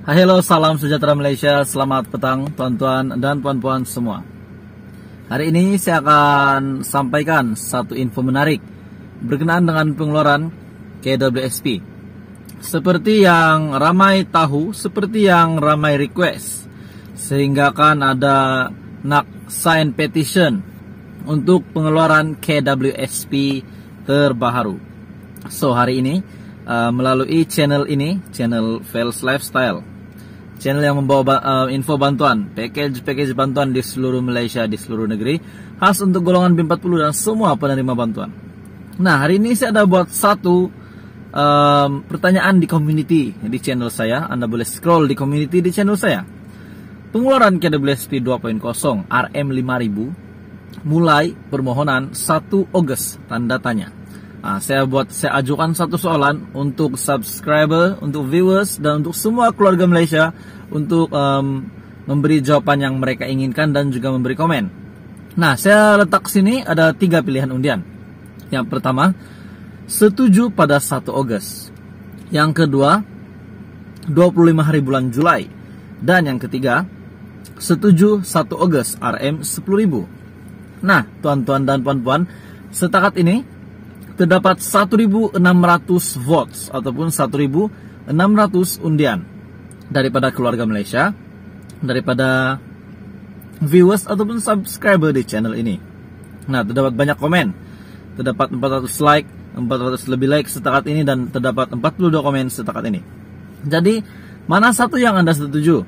Halo, salam sejahtera Malaysia. Selamat petang tuan-tuan dan puan-puan semua. Hari ini saya akan sampaikan satu info menarik berkenaan dengan pengeluaran KWSP. Seperti yang ramai tahu, seperti yang ramai request, sehingga kan ada nak sign petition untuk pengeluaran KWSP terbaru. So hari ini melalui channel ini, channel Fels Lifestyle, channel yang membawa info bantuan, package bantuan di seluruh Malaysia, di seluruh negeri, khas untuk golongan B40 dan semua penerima bantuan. Nah, hari ini saya ada buat satu pertanyaan di community di channel saya. Anda boleh scroll di community di channel saya. Pengeluaran KWSP 2.0 RM5000 mulai permohonan 1 Ogos, tanda tanya. Saya ajukan satu soalan untuk subscriber, untuk viewers, dan untuk semua keluarga Malaysia untuk memberi jawaban yang mereka inginkan dan juga memberi komen. Nah, saya letak sini ada 3 pilihan undian. Yang pertama, setuju pada 1 Ogos. Yang kedua, 25 hari bulan Julai. Dan yang ketiga, setuju 1 Ogos RM 10.000. Nah, tuan-tuan dan puan-puan, setakat ini terdapat 1.600 votes ataupun 1.600 undian daripada keluarga Malaysia, daripada viewers ataupun subscriber di channel ini. Nah, terdapat banyak komen, terdapat 400 like, 400 lebih like setakat ini, dan terdapat 42 komen setakat ini. Jadi, mana satu yang Anda setuju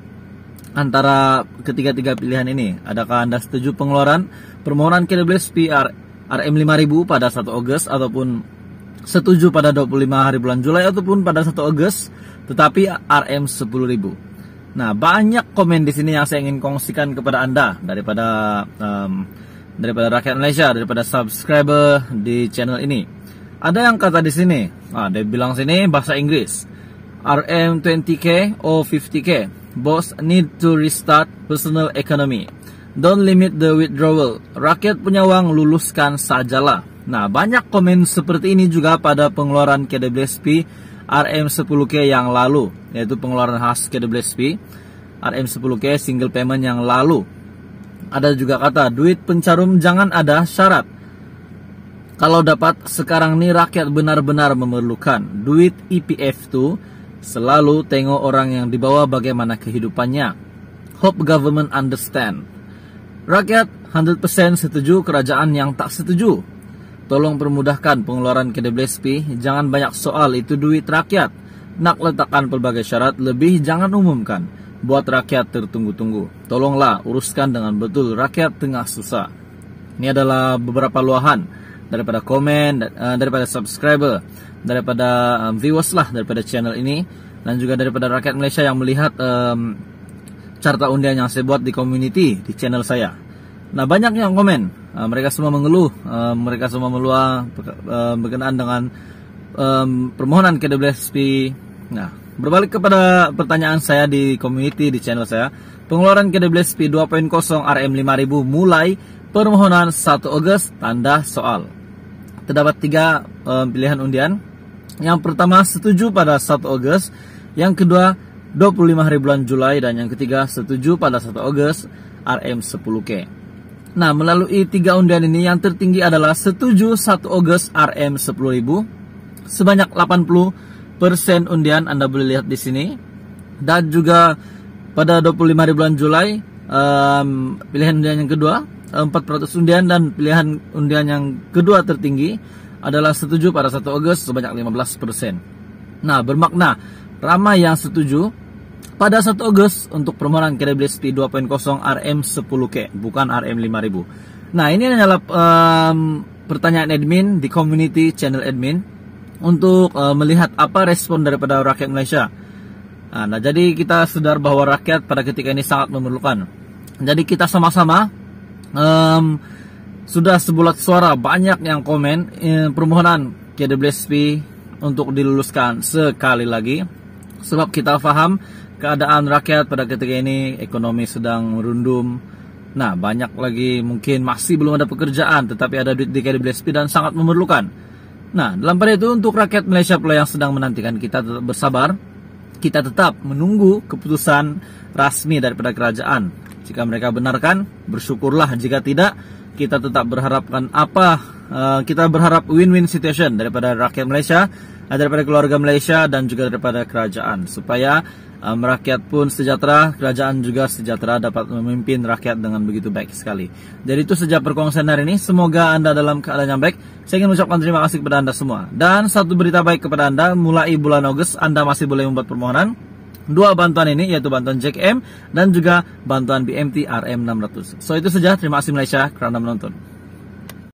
antara ketiga-tiga pilihan ini? Adakah Anda setuju pengeluaran permohonan KWSP RM5000 pada 1 Ogos, ataupun setuju pada 25 hari bulan Julai, ataupun pada 1 Ogos tetapi RM 10.000. Nah, banyak komen di sini yang saya ingin kongsikan kepada Anda daripada rakyat Malaysia, daripada subscriber di channel ini. Ada yang kata di sini, dia bilang sini bahasa Inggris, RM 20k or 50k, boss need to restart personal economy. Don't limit the withdrawal. Rakyat punya uang, luluskan sajalah. Nah, banyak komen seperti ini juga pada pengeluaran KWSP RM10K yang lalu, yaitu pengeluaran khas KWSP RM10K single payment yang lalu. Ada juga kata, duit pencarum jangan ada syarat. Kalau dapat sekarang nih rakyat benar-benar memerlukan. Duit EPF tuh selalu tengok orang yang di bawah bagaimana kehidupannya. Hope government understand. Rakyat 100% setuju, kerajaan yang tak setuju. Tolong permudahkan pengeluaran KWSP, jangan banyak soal, itu duit rakyat. Nak letakkan pelbagai syarat, lebih jangan umumkan. Buat rakyat tertunggu-tunggu. Tolonglah uruskan dengan betul, rakyat tengah susah. Ini adalah beberapa luahan daripada komen, daripada subscriber, daripada viewers lah, daripada channel ini, dan juga daripada rakyat Malaysia yang melihat carta undian yang saya buat di community di channel saya. Nah, banyak yang komen, mereka semua mengeluh, mereka semua meluah berkenaan dengan permohonan KWSP. Nah, berbalik kepada pertanyaan saya di community di channel saya, pengeluaran KWSP 2.0 RM5000 mulai permohonan 1 Ogos, tanda soal. Terdapat 3 pilihan undian. Yang pertama, setuju pada 1 Ogos. Yang kedua, 25 hari bulan Julai, dan yang ketiga setuju pada 1 Ogos RM10K. Nah, melalui 3 undian ini yang tertinggi adalah setuju 1 Ogos RM 10.000 sebanyak 80% undian, Anda boleh lihat di sini. Dan juga pada 25 hari bulan Julai, pilihan undian yang kedua 400 undian, dan pilihan undian yang kedua tertinggi adalah setuju pada 1 Ogos sebanyak 15%. Nah, bermakna ramai yang setuju pada 1 Ogos untuk permohonan KWSP 2.0 RM10K, bukan RM5000. Nah, ini adalah pertanyaan admin di community channel admin untuk melihat apa respon daripada rakyat Malaysia. Nah, jadi kita sadar bahwa rakyat pada ketika ini sangat memerlukan. Jadi kita sama-sama sudah sebulat suara, banyak yang komen permohonan KWSP untuk diluluskan sekali lagi. Sebab kita faham keadaan rakyat pada ketika ini, ekonomi sedang merundum. Nah, banyak lagi mungkin masih belum ada pekerjaan, tetapi ada duit di KWSP dan sangat memerlukan. Nah, dalam pada itu untuk rakyat Malaysia pula yang sedang menantikan, kita tetap bersabar. kita tetap menunggu keputusan resmi daripada kerajaan. Jika mereka benarkan, bersyukurlah. Jika tidak, kita tetap berharapkan kita berharap win-win situation daripada rakyat Malaysia, daripada keluarga Malaysia, dan juga daripada kerajaan, supaya rakyat pun sejahtera, kerajaan juga sejahtera, dapat memimpin rakyat dengan begitu baik sekali. Jadi itu saja perkongsian hari ini. Semoga Anda dalam keadaan yang baik. Saya ingin mengucapkan terima kasih kepada Anda semua. Dan satu berita baik kepada Anda, mulai bulan Ogos Anda masih boleh membuat permohonan dua bantuan ini, yaitu bantuan JKM dan juga bantuan BMT RM600. So itu saja, terima kasih Malaysia kerana menonton.